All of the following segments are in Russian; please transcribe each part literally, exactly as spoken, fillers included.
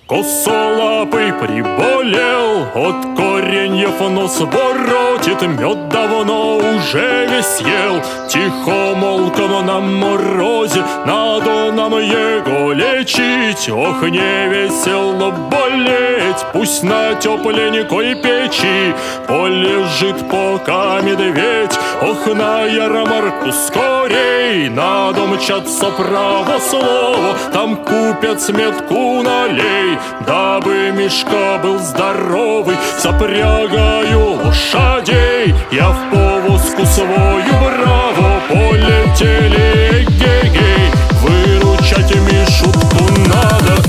Косолапый приболел, от кореньев нос воротит, мед давно уже весь ел. Тихо молком на морозе, надо нам его лечить. Ох, не весело болеть, пусть на тепленькой печи полежит пока медведь. Ох, на ярмарку скорей, надо мчаться, право слово, там купец медку налей. Дабы Мишка был здоровый, запрягаю лошадей. Я в повозку свою браво, полетели эгегей. Выручать Мишутку надо.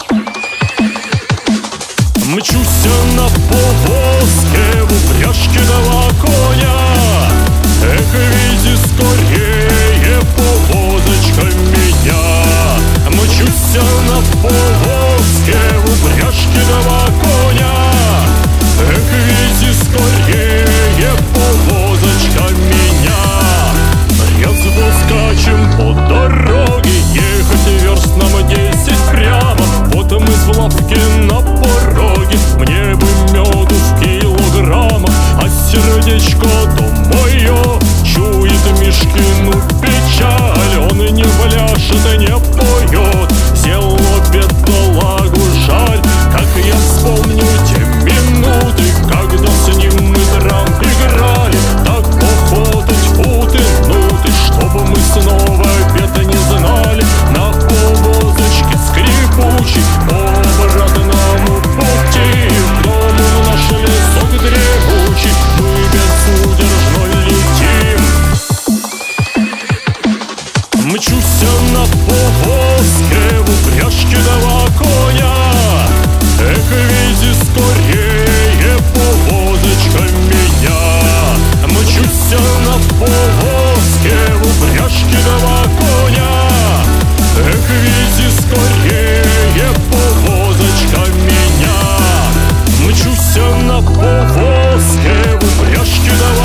Мчусь на повозке, в упряжке два коня. Эх, види скорее, повозочка меня. Мчусь на повозке, в упряжке два коня. Эх, види скорее, повозочка меня. Резво скачем по дороге, ехать верст нам десять прямо. Вот мы в лавке на пороге, мне бы меду в килограммах. А сердечко-то мое чует Мишкину печаль. Он не пляшет, не поет, сделал бедолагу жаль. Как я вспомню те минуты, когда с ним мы драм играли, так охотать утынуть, чтобы мы снова беда не знали. На повозочке скрипучей по обратному пути в дом наш лесок древучий мы безудержно летим. Мчусь на повозке, в упряжке два коня. Эх, види скорее, повозочка меня. Мчусь на повозке, в упряжке два коня. Эх, види скорее, повозочка меня. Мчусь на повозке, в упряжке два